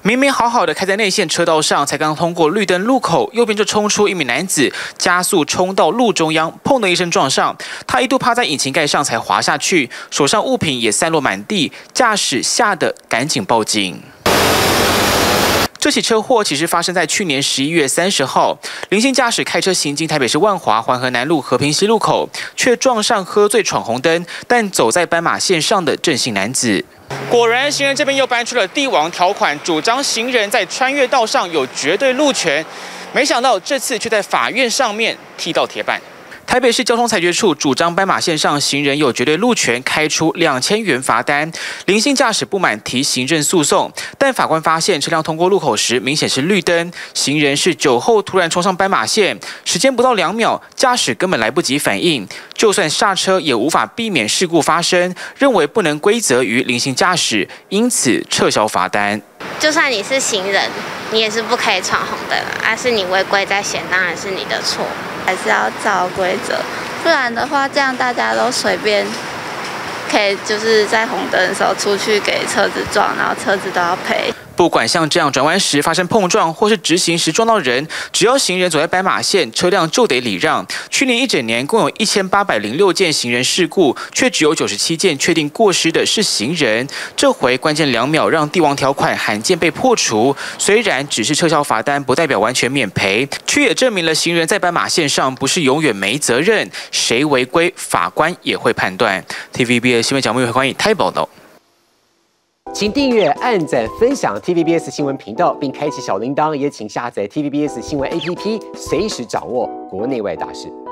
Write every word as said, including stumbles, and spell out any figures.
明明好好的开在内线车道上，才刚通过绿灯路口，右边就冲出一名男子，加速冲到路中央，砰的一声撞上。他一度趴在引擎盖上才滑下去，手上物品也散落满地，驾驶吓得赶紧报警。 这起车祸其实发生在去年十一月三十号，林姓驾驶开车行经台北市万华环河南路和平西路口，却撞上喝醉闯红灯但走在斑马线上的郑姓男子。果然，行人这边又搬出了帝王条款，主张行人在穿越道上有绝对路权。没想到这次却在法院上面踢到铁板。 台北市交通裁决处主张斑马线上行人有绝对路权，开出两千元罚单。林姓驾驶不满提行政诉讼，但法官发现车辆通过路口时明显是绿灯，行人是酒后突然冲上斑马线，时间不到两秒，驾驶根本来不及反应，就算刹车也无法避免事故发生，认为不能归责于林姓驾驶，因此撤销罚单。 就算你是行人，你也是不可以闯红灯啊！而是你违规在先，当然是你的错， 还是要照规则，不然的话，这样大家都随便，可以就是在红灯的时候出去给车子撞，然后车子都要赔。 不管像这样转弯时发生碰撞，或是直行时撞到人，只要行人走在斑马线，车辆就得礼让。去年一整年共有一千八百零六件行人事故，却只有九十七件确定过失的是行人。这回关键两秒让帝王条款罕见被破除。虽然只是撤销罚单，不代表完全免赔，却也证明了行人在斑马线上不是永远没责任。谁违规，法官也会判断。T V B S 新闻节目欢迎台报道。 请订阅、按赞、分享 T V B S 新闻频道，并开启小铃铛。也请下载 T V B S 新闻 A P P， 随时掌握国内外大事。